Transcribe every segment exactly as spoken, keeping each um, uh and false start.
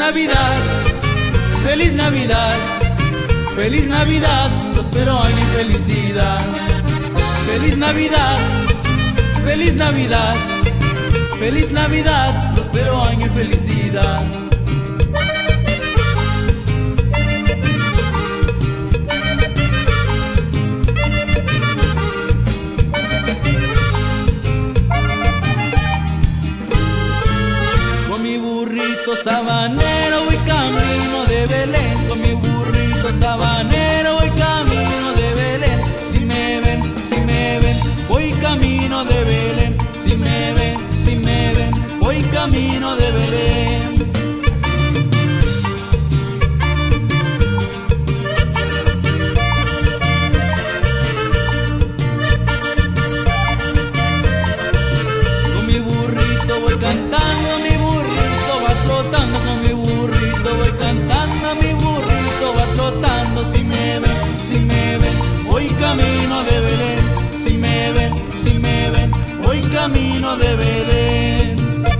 Navidad, feliz Navidad, feliz Navidad, prospero año y felicidad. Feliz Navidad, feliz Navidad, feliz Navidad, prospero año y felicidad. Con mi burrito sabanero voy camino de Belén, con mi burrito sabanero voy camino de Belén. Si me ven, si me ven, voy camino de Belén. Si me ven, si me ven, voy camino de Belén. Con mi burrito voy cantando, mi burrito va trotando, con mi burrito voy cantando, mi burrito va trotando. Si me ven, si me ven, voy camino de Belén. Si me ven, si me ven, voy camino de Belén.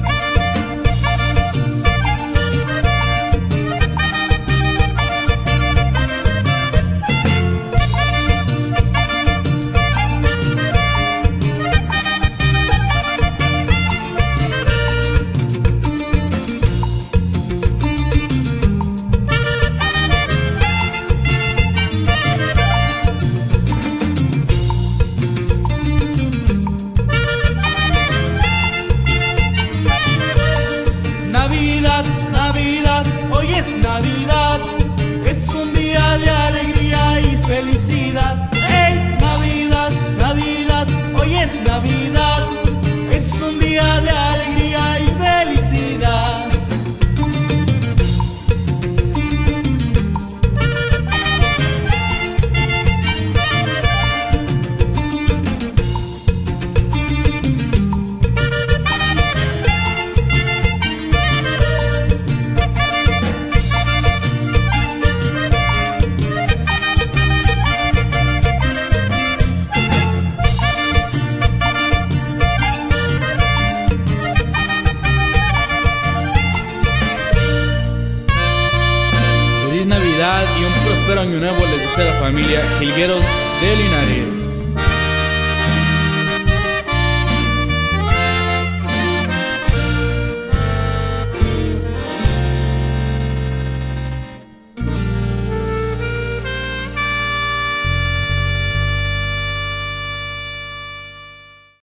Navidad, Navidad, hoy es Navidad, es un día de alegría y felicidad. ¡Hey! Navidad, Navidad, hoy es Navidad, es un día de alegría y felicidad. Feliz Navidad y un próspero año nuevo les desea la familia Jilgueros de Linares.